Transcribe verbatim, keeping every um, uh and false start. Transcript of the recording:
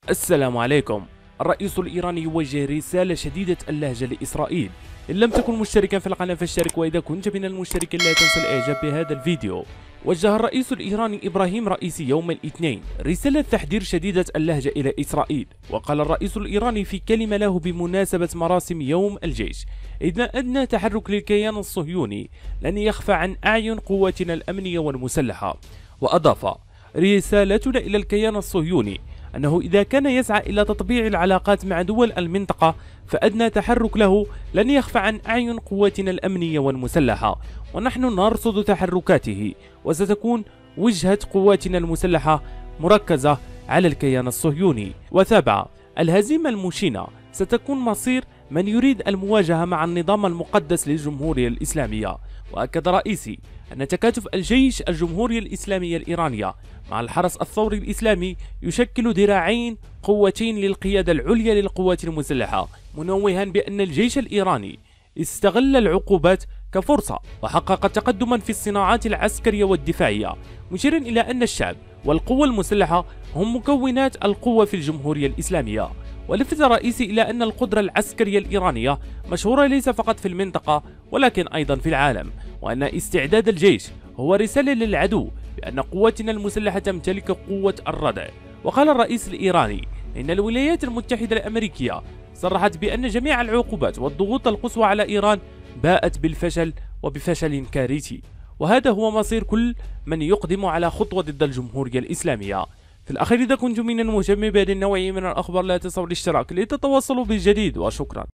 السلام عليكم. الرئيس الإيراني يوجه رسالة شديدة اللهجة لإسرائيل. إن لم تكن مشتركا في القناة فاشترك، وإذا كنت من المشتركين لا تنسى الإعجاب بهذا الفيديو. وجه الرئيس الإيراني إبراهيم رئيسي يوم الاثنين رسالة تحذير شديدة اللهجة إلى إسرائيل. وقال الرئيس الإيراني في كلمة له بمناسبة مراسم يوم الجيش: إن أدنى تحرك للكيان الصهيوني لن يخفى عن أعين قواتنا الأمنية والمسلحة. وأضاف: رسالتنا إلى الكيان الصهيوني أنه إذا كان يسعى إلى تطبيع العلاقات مع دول المنطقة فأدنى تحرك له لن يخفى عن أعين قواتنا الأمنية والمسلحة، ونحن نرصد تحركاته، وستكون وجهة قواتنا المسلحة مركزة على الكيان الصهيوني. وتابع: الهزيمة المشينة ستكون مصير من يريد المواجهة مع النظام المقدس للجمهورية الإسلامية. وأكد رئيسي أن تكاتف الجيش الجمهورية الإسلامية الإيرانية مع الحرس الثوري الإسلامي يشكل ذراعين قوتين للقيادة العليا للقوات المسلحة، منوها بأن الجيش الإيراني استغل العقوبات كفرصة وحقق تقدما في الصناعات العسكرية والدفاعية، مشيرا إلى أن الشعب والقوة المسلحة هم مكونات القوة في الجمهورية الإسلامية. ولفت الرئيس إلى أن القدرة العسكرية الإيرانية مشهورة ليس فقط في المنطقة ولكن أيضا في العالم، وأن استعداد الجيش هو رسالة للعدو بأن قواتنا المسلحة تمتلك قوة الردع. وقال الرئيس الإيراني إن الولايات المتحدة الأمريكية صرحت بأن جميع العقوبات والضغوط القصوى على إيران باءت بالفشل وبفشل كارثي، وهذا هو مصير كل من يقدم على خطوة ضد الجمهورية الإسلامية. في الأخير، إذا كنتم من المهتمين بهذه النوعية من الأخبار لا تنسوا الاشتراك لتتواصلوا بالجديد، وشكرا.